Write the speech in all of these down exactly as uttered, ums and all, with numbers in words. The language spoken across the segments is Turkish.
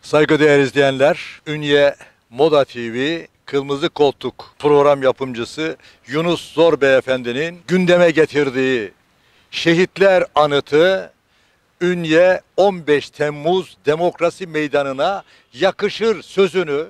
Saygıdeğer izleyenler, Ünye Moda T V Kırmızı Koltuk program yapımcısı Yunus Zor Beyefendi'nin gündeme getirdiği Şehitler Anıtı Ünye on beş Temmuz Demokrasi Meydanı'na yakışır sözünü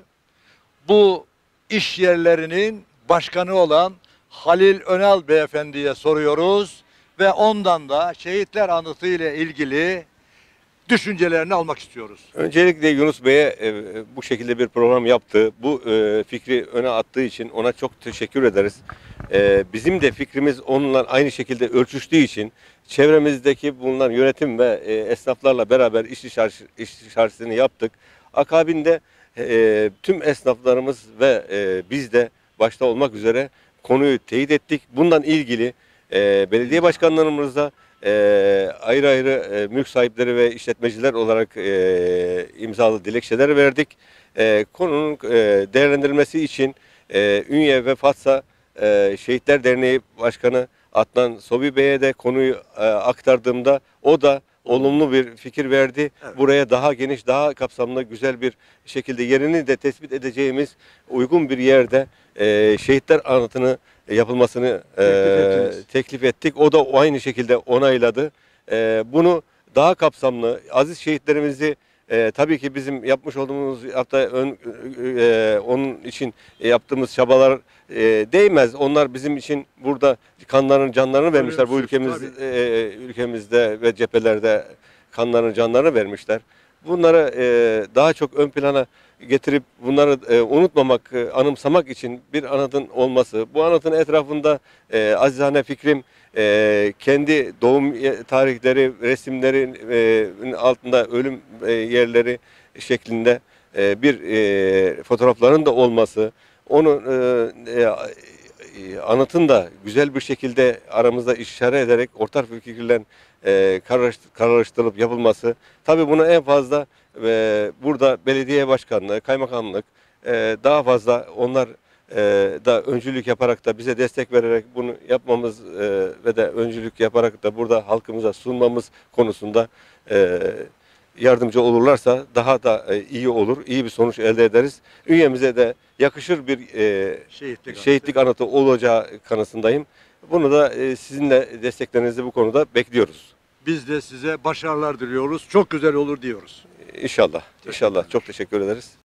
bu iş yerlerinin başkanı olan Halil Önal Beyefendi'ye soruyoruz ve ondan da Şehitler Anıtı ile ilgili düşüncelerini almak istiyoruz. Öncelikle Yunus Bey'e e, bu şekilde bir program yaptı. Bu e, fikri öne attığı için ona çok teşekkür ederiz. E, bizim de fikrimiz onunla aynı şekilde örtüştüğü için çevremizdeki bulunan yönetim ve e, esnaflarla beraber iş işaretini yaptık. Akabinde e, tüm esnaflarımız ve e, biz de başta olmak üzere konuyu teyit ettik. Bundan ilgili e, belediye başkanlarımızla E, ayrı ayrı e, mülk sahipleri ve işletmeciler olarak e, imzalı dilekçeler verdik. E, konunun e, değerlendirilmesi için e, Ünye ve Fatsa e, Şehitler Derneği Başkanı Adnan Sobi Bey'e de konuyu e, aktardığımda o da olumlu bir fikir verdi. Evet. Buraya daha geniş, daha kapsamlı, güzel bir şekilde yerini de tespit edeceğimiz uygun bir yerde e, Şehitler Anıtı'nı yapılmasını e, teklif ettik. O da aynı şekilde onayladı. E, bunu daha kapsamlı, aziz şehitlerimizi e, tabii ki bizim yapmış olduğumuz hatta ön, e, onun için yaptığımız çabalar e, değmez. Onlar bizim için burada kanlarını, canlarını vermişler. Bu ülkemiz e, ülkemizde ve cephelerde kanlarını, canlarını vermişler. Bunları e, daha çok ön plana getirip bunları e, unutmamak, e, anımsamak için bir anıtın olması. Bu anıtın etrafında e, acizane fikrim e, kendi doğum tarihleri, resimlerin e, altında ölüm e, yerleri şeklinde e, bir e, fotoğrafların da olması. Onu e, e, anıtın da güzel bir şekilde aramızda işaret ederek ortak fikirlerle e, kararlaştırılıp yapılması. Tabii bunu en fazla e, burada belediye başkanlığı, kaymakamlık e, daha fazla onlar e, da öncülük yaparak da bize destek vererek bunu yapmamız e, ve de öncülük yaparak da burada halkımıza sunmamız konusunda e, yardımcı olurlarsa daha da e, iyi olur, iyi bir sonuç elde ederiz. Ünyemize de yakışır bir e, Şehitlik, şehitlik anıtı olacağı kanısındayım. Bunu da e, sizinle desteklerinizi bu konuda bekliyoruz. Biz de size başarılar diliyoruz. Çok güzel olur diyoruz. İnşallah. İnşallah. Çok teşekkür ederiz.